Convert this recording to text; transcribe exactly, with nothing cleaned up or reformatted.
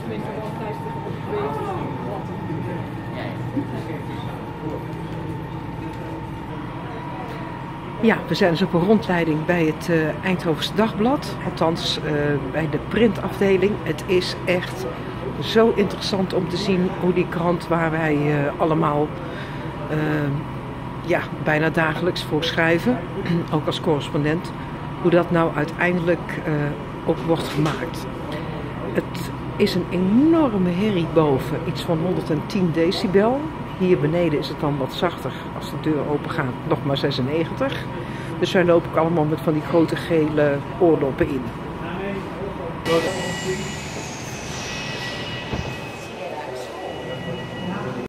Ja, we zijn dus op een rondleiding bij het uh, Eindhovense Dagblad, althans uh, bij de printafdeling. Het is echt zo interessant om te zien hoe die krant waar wij uh, allemaal uh, ja, bijna dagelijks voor schrijven, ook als correspondent, hoe dat nou uiteindelijk uh, ook wordt gemaakt. Het is een enorme herrie boven, iets van honderdtien decibel. Hier beneden is het dan wat zachter als de deur open gaat, nog maar zesennegentig. Dus wij lopen ook allemaal met van die grote gele oordoppen in.